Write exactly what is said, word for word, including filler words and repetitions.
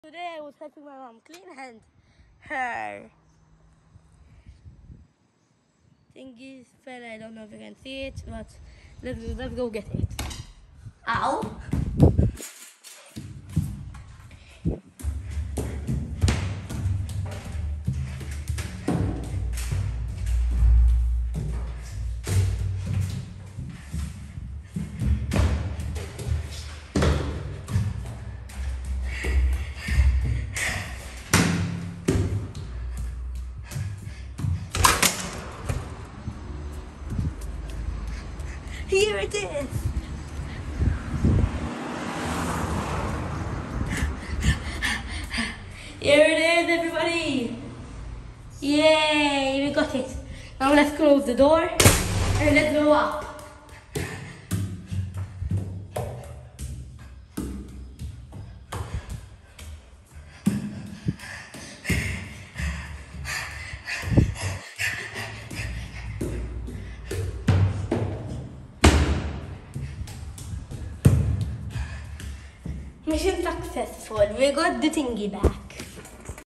Today I was helping my mom clean hand her thingies fell. I don't know if you can see it, but let's, let's go get it. Ow! Here it is! Here it is, everybody! Yay, we got it! Now let's close the door and let's go up. Mission successful. We got the thingy back.